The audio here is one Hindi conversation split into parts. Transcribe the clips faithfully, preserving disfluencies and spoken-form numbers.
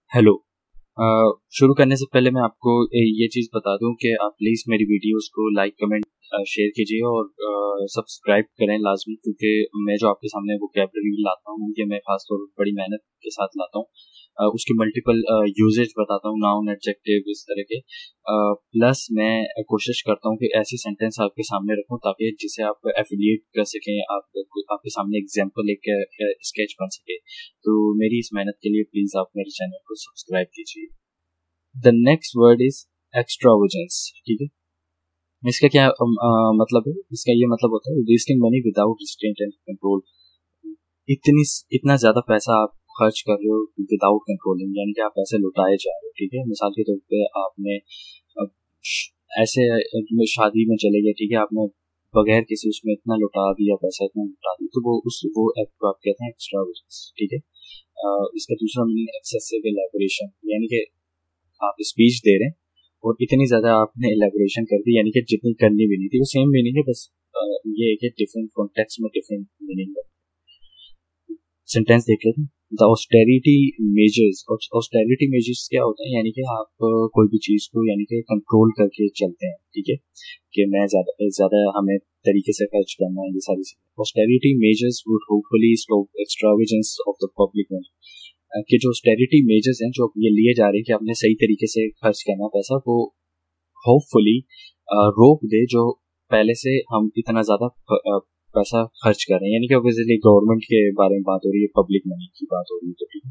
हेलो। अ, शुरू करने से पहले मैं आपको ए, ये चीज़ बता दूं कि आप प्लीज़ मेरी वीडियोस को लाइक कमेंट शेयर कीजिए और सब्सक्राइब करें लाजमी, क्योंकि मैं जो आपके सामने वोकैबलरी लाता हूँ ये मैं खासतौर पर बड़ी मेहनत के साथ लाता हूँ। अ, उसके मल्टीपल यूजेज बताता हूँ, नाउन एडजेक्टिव इस तरह के। प्लस मैं कोशिश करता हूँ कि ऐसे सेंटेंस आपके सामने रखूँ ताकि जिसे आप एफिलिएट कर सकें, आप आपके सामने एग्जाम्पल एक स्केच बन सके। तो मेरी इस मेहनत के लिए प्लीज आप मेरे चैनल को सब्सक्राइब कीजिए। The next word is extravagance. ठीक है, इसका क्या अम, अ, मतलब है? इसका ये मतलब होता है wasting money without restraint and control. इतनी इतना ज्यादा पैसा आप खर्च कर रहे हो विदाउट कंट्रोलिंग, यानी कि आप पैसे लुटाए जा रहे हो। ठीक है, मिसाल के तौर पे आपने अब श- ऐसे अ, शादी में चले गए, ठीक है, आपने बगैर किसी उसमें इतना लुटा दिया, पैसा इतना लुटा दिया, तो वो उस वो एक्ट को आप कहते हैं एक्स्ट्रावेगेंस। ठीक है। अ, इसका दूसरा मीनिंग एक्सेसिव एलैबोरेशन, यानी कि आप स्पीच दे रहे हैं और इतनी ज्यादा आपने एलैबोरेशन कर दी, यानी कि जितनी करनी भी नहीं थी। वो सेम मीनिंग है, बस अ, ये है कि डिफरेंट कॉन्टेक्स्ट में डिफरेंट मीनिंग है। सेंटेंस देख लेते हैं। The austerity measures. Austerity measures क्या होते हैं? यानी कि आप अ, कोई भी चीज को यानी कि कंट्रोल करके चलते हैं। ठीक है, कि मैं ज्यादा ज्यादा हमें तरीके से खर्च करना है, ये सारी चीजें। Austerity measures would hopefully stop extravagance of the public money. कि जो ऑस्टेरिटी मेजर्स हैं जो ये लिए जा रहे हैं कि आपने सही तरीके से खर्च करना पैसा, वो होपफुली रोक दे जो पहले से हम इतना ज्यादा ख- अ, पैसा खर्च कर रहे हैं। यानी कि ऑब्वियसली गवर्नमेंट के बारे में बात हो रही है, पब्लिक मनी की बात हो रही है, तो ठीक है।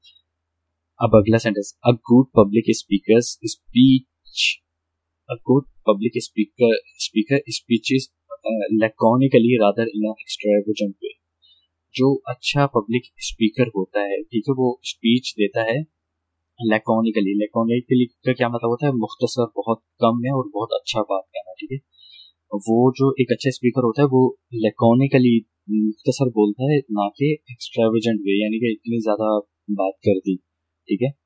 अब अगला sentence, a good public speaker speech. A good public speaker speaker speeches laconically rather in extravagant way. जो अच्छा पब्लिक स्पीकर होता है, ठीक है, वो स्पीच देता है लैकोनिकली। लैकोनिकली का क्या मतलब होता है? मुख्तसर, बहुत कम में और बहुत अच्छा बात करना। ठीक है, वो जो एक अच्छा स्पीकर होता है वो लैकोनिकली मुख्तसर बोलता है, ना कि एक्स्ट्रावेगेंट वे, यानी कि इतनी ज्यादा बात कर दी। ठीक है,